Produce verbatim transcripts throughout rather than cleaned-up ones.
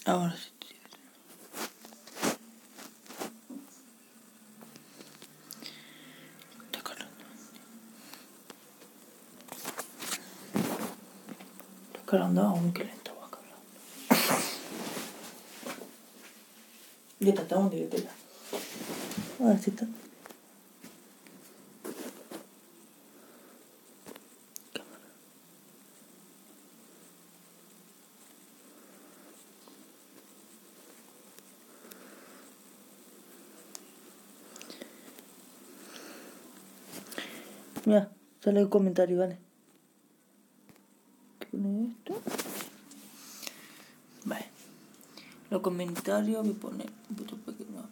Ahora sí. Está cargando. Está cargando aún, que lento va cargando. Ya está, está un directo ya. Ahora sí está. Mira, sale el comentario, ¿vale? ¿Qué pone esto? Vale. Los comentarios me pone un poquito pequeño.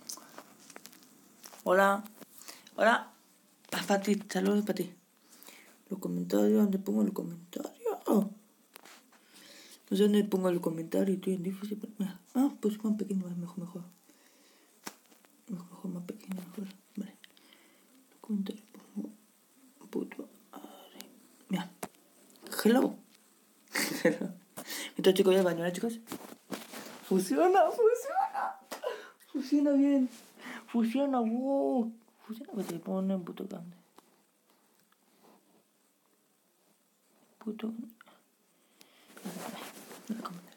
Hola. Hola. Es para ti, saludos para ti. Los comentarios, ¿dónde pongo los comentarios? Oh. No sé dónde pongo el comentario, estoy en difícil. Mira. Ah, pues más pequeño, mejor, mejor. Mejor, mejor, más pequeño, mejor. Vale. Los comentarios pongo. Puto. Mira. Hello. Hello. Entonces, chicos, ya al baño, ¿verdad, chicos? Funciona, funciona. Funciona bien. Funciona, wow. Funciona que te pone un puto grande. Puto. A ver, comentario.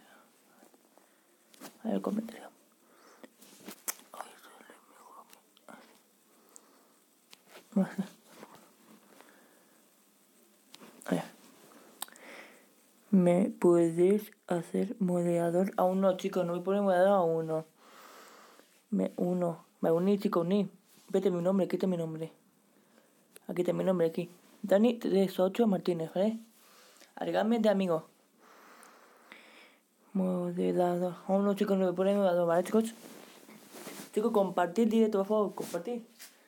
A ver, comentario. Ay, sale mejor. A ver. ¿Me puedes hacer moderador? Aún no, chicos, no me pone moderador aún no. Me uno. Me uní, chicos, uní. Vete mi nombre, quita mi nombre. Aquí está mi nombre, aquí. Dani tres ocho Martínez, ¿vale? Agregame de amigo. Moderador. Aún no, chicos, no me pone moderador, ¿vale, chicos? Chicos, compartir directo, por favor, compartir.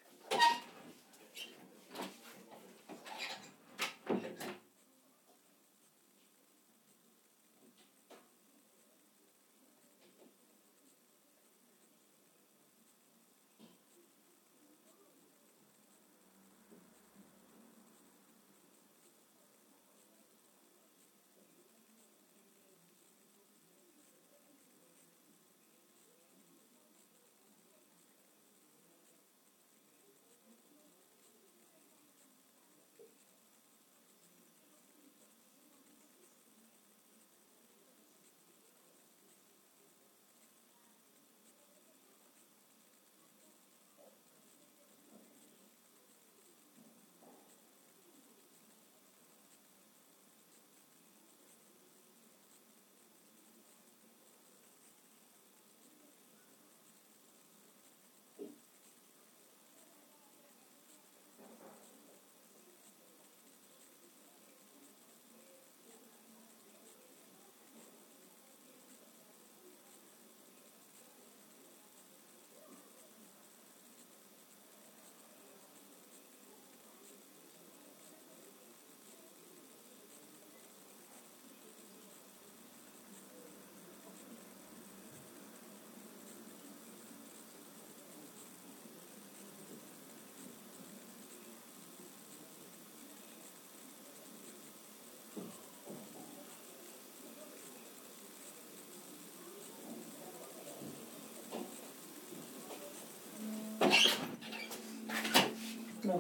No,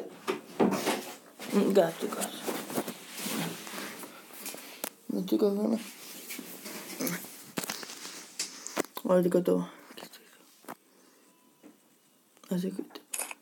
un gato, chicos. No, chicos, no. Ahora, chicos, todo. Así que...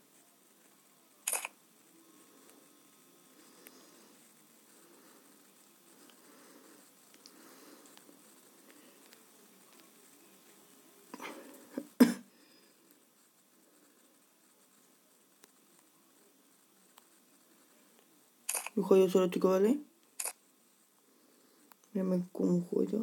Un juego solo, chicos, ¿vale? Mírame con un juego.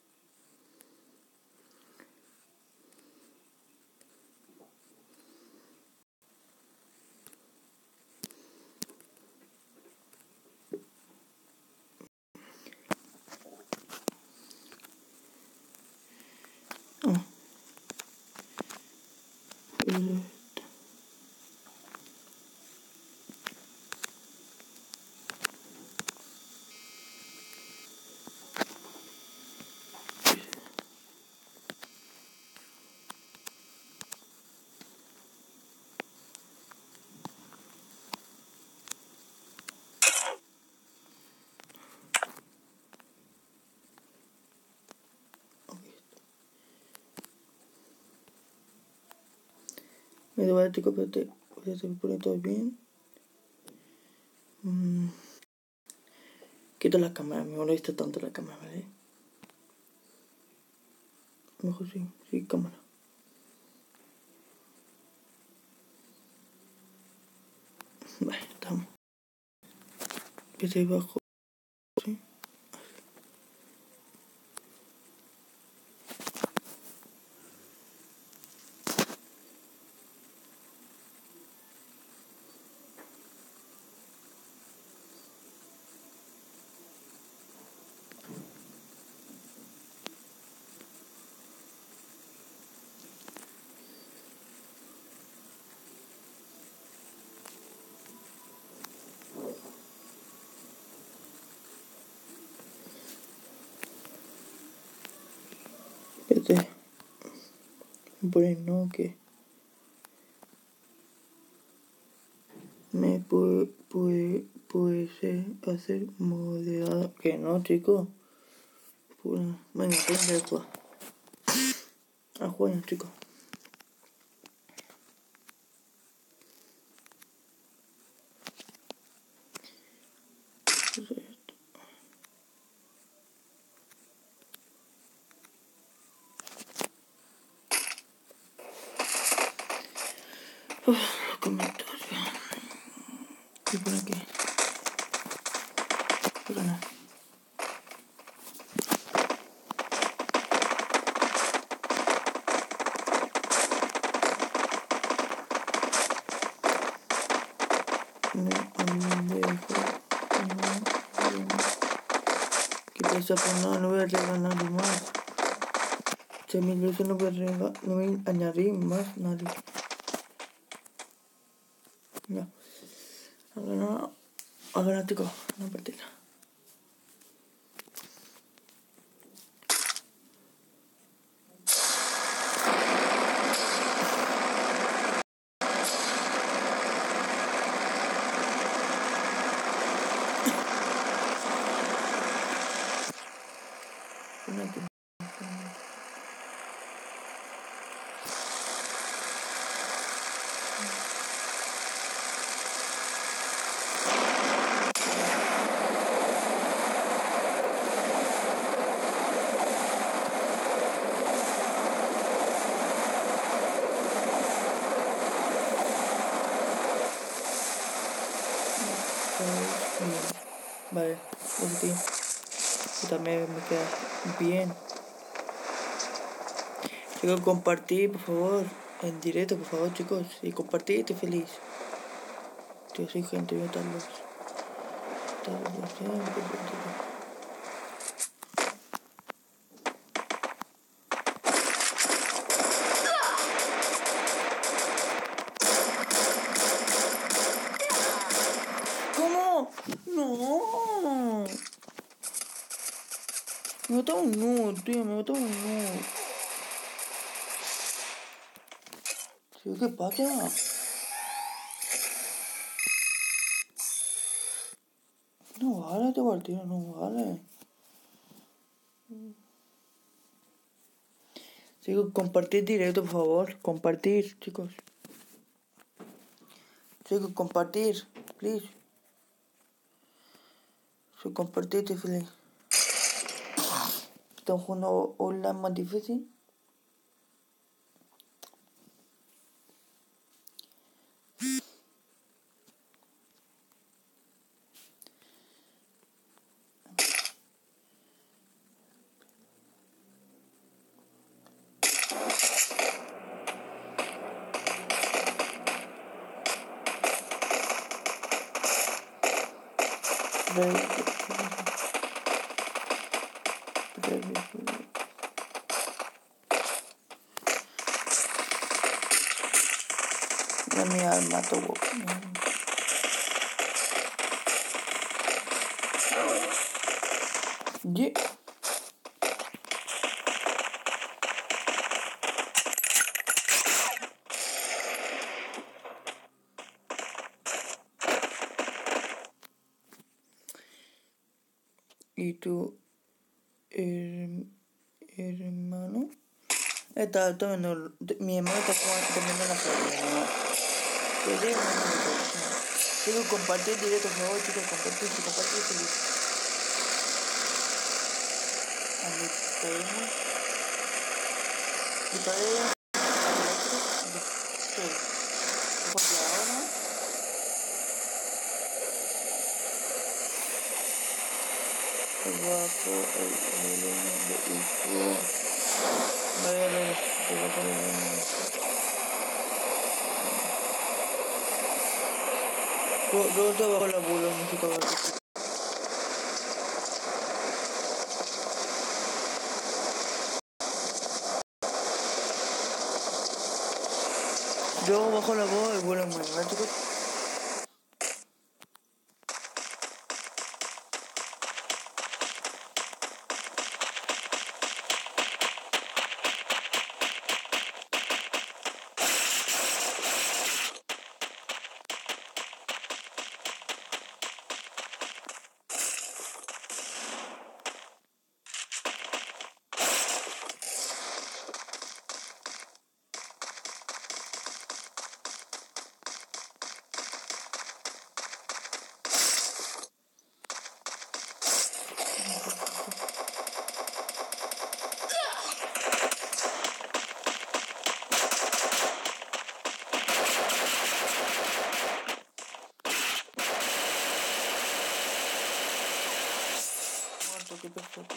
Ah. Eh. Me duele, chicos, espérate. Se me pone todo bien. Mm. Quito la cámara, me molesta tanto la cámara, ¿vale? Mejor sí, sí, cámara. Vale, estamos. Empieza ahí abajo, ¿sí? Espérate. Por el no que me puede, puede, puede ser hacer moderado. Que no, chicos. Pura. Venga, ponte a jugar. A jugar, chicos. Uf, los comentarios. ¿Qué pone aquí? Pero no. ¿Qué pasa? Pues no, no voy a regalar más. Si mil veces no voy a regalar, no voy a añadir más nadie. Ya. Ahora no. Ahora chicos, una partida. Una aquí. Vale, positivo. Y también me queda bien. Chicos, compartir, por favor. En directo, por favor, chicos. Y compartir, estoy feliz. Yo soy gente, yo tal vez. Tal vez siempre, ¿cómo? No. Me botó un nudo, tío, me botó un nudo. Tío, ¿qué pasa? No vale este partido, no vale. Chicos, compartir directo, por favor. Compartir, chicos. Chicos, compartir, please. Si compartir, estoy feliz. Estamos jugando online más difícil. Ya mi alma tuvo. Yeah. Y tu her, hermano Está, está viendo, mi hermano está comiendo la salida. Quiero compartir directo, por favor, chicos, compartir, si compartir, feliz. A mi pedimos. Y para ella, sí. Porque ahora, abajo el volumen de uso. Vaya a ver, abajo el volumen de uso. Yo te bajo la bola música básica. Yo bajo la voz y vuelo muy mal, chicos. Qué perfecto.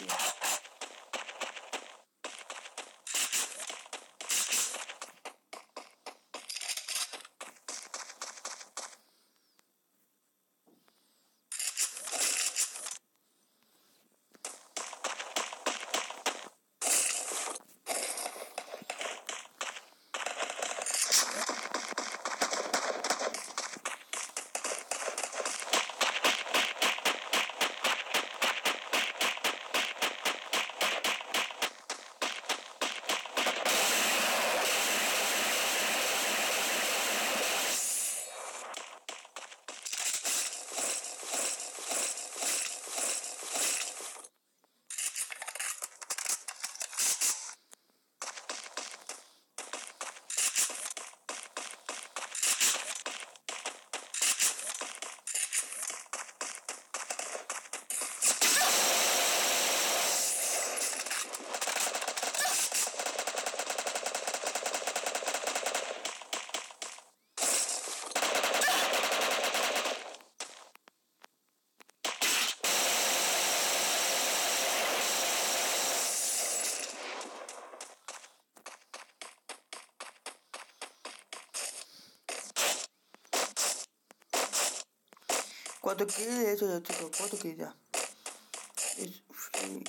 Cuando quede eso, ya chicos, cuando quede ya. Es free.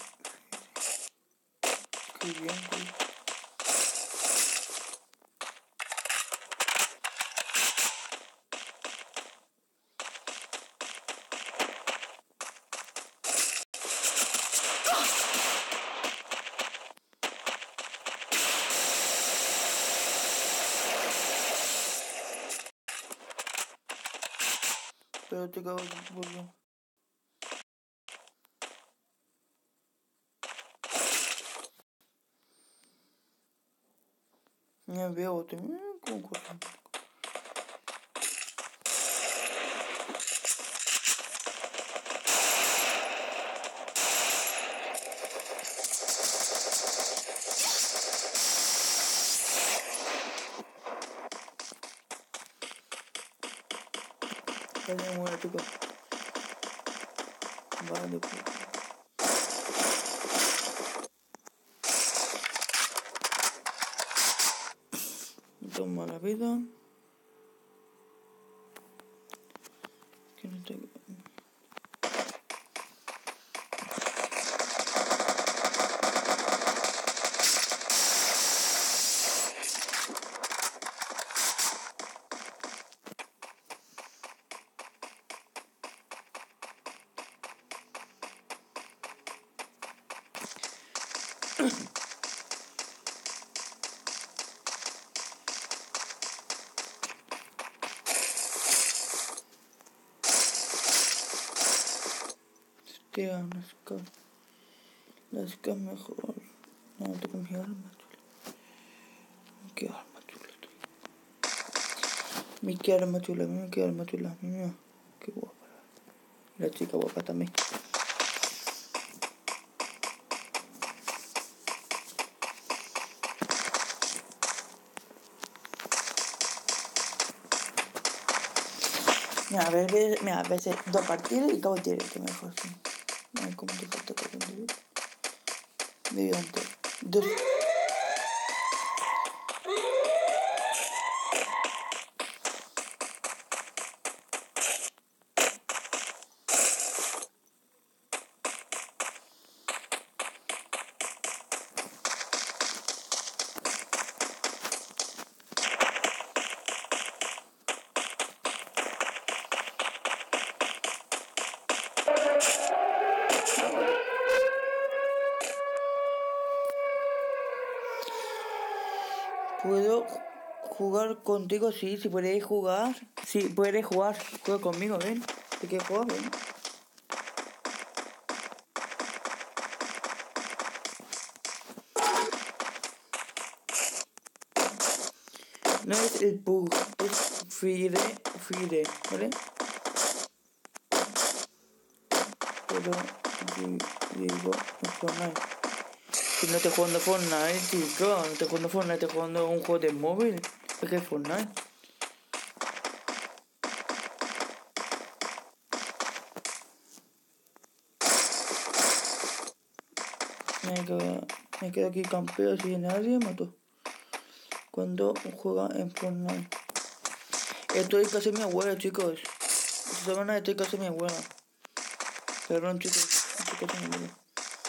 Escribiendo. Pero te cago en pollo. Me veo, te mira como corre. Ya me muero, chicos. Vale, pues. Toma la vida. Que no te... Tía, las K. Las K mejor. No, te confío más. qué arma chula, tío. Mi qué arma chula, mira qué arma chula, mira. Qué guapa. La chica guapa también. Mira, a ver, mira, a veces dos partidas y acabo el directo, mejor, sí. A ver cómo te falta con el directo. Medio entero. Dos. ¿Puedo jugar contigo? Sí, si puedes jugar. Sí, puedes jugar. Juega conmigo, ven. ¿De qué juegas, ven? No es el bug, es Fire, Fire, ¿vale? Pero digo en Fortnite. Si no te jugando Fortnite, chico, no te jugando Fortnite, te jugando un juego de móvil. Es que es Fortnite. Me quedo, me quedo aquí campeón si nadie mató. Cuando juega en Fortnite. Estoy casi mi abuela, chicos. Esta semana estoy casi mi abuela. Perdón, chicos. Estoy casi mi abuela.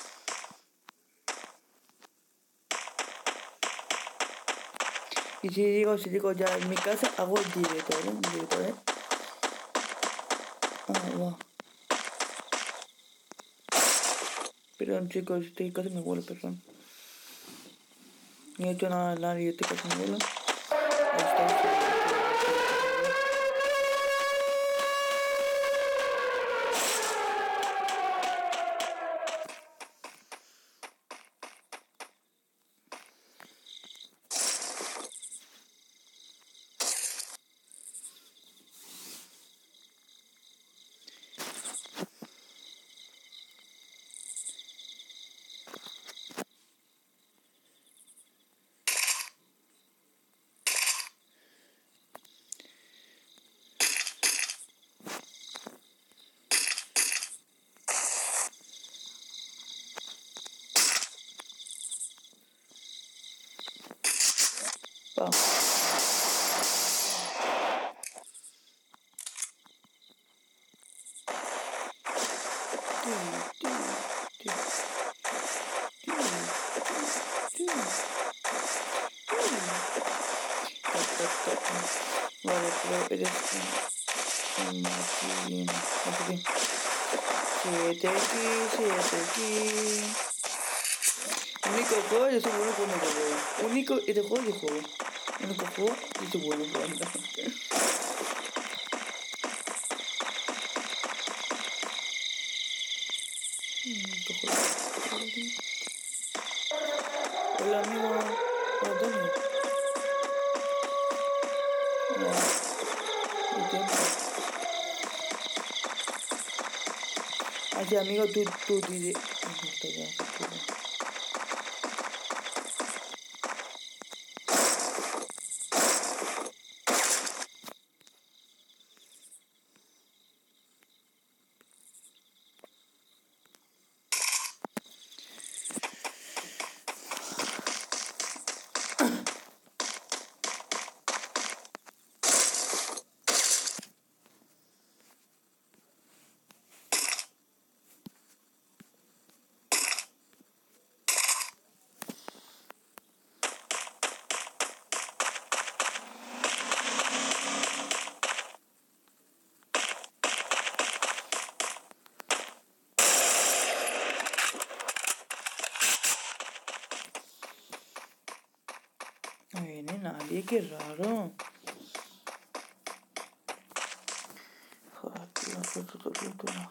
Y si digo, si digo ya en mi casa, hago el directo, ¿vale? El directo, ¿eh? Ah, va. Perdón, chicos, estoy casi mi abuela, perdón. No he hecho nada a nadie, estoy casi mi abuela. Va. Vale, pero eres un Martín. siete aquí, siete aquí. Único juego, yo soy bueno jugando este juego. Único, este juego yo juego. Único juego, yo soy bueno jugando. Hola amigo, hola Tony. Así amigo, tú, tú, tú, no viene nadie, qué raro. Joder, tío, esto todo el tema.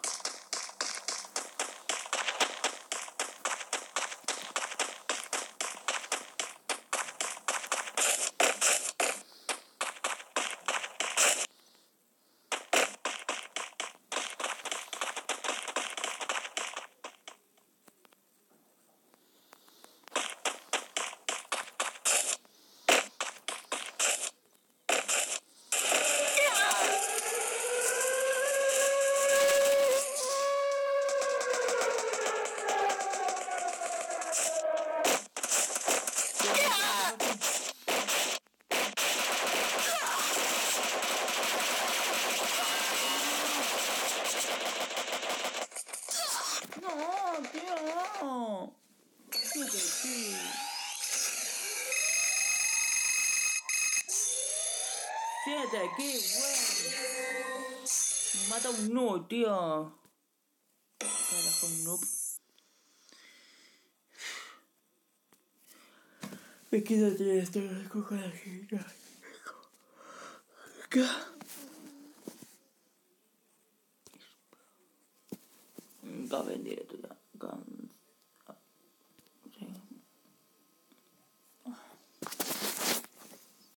Cállate aquí, güey. Me mata un noob, tío. Carajo, un noob. Me quítate esto, me cojo la gira. ¿Qué? Acá vendí esto ya. Acá.